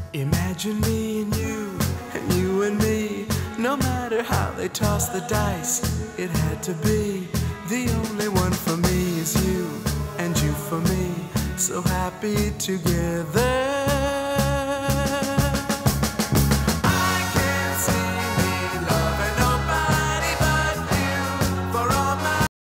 Imagine me and you and me. No matter how they toss the dice, it had to be. The only one for me is you, and you for me. So happy together.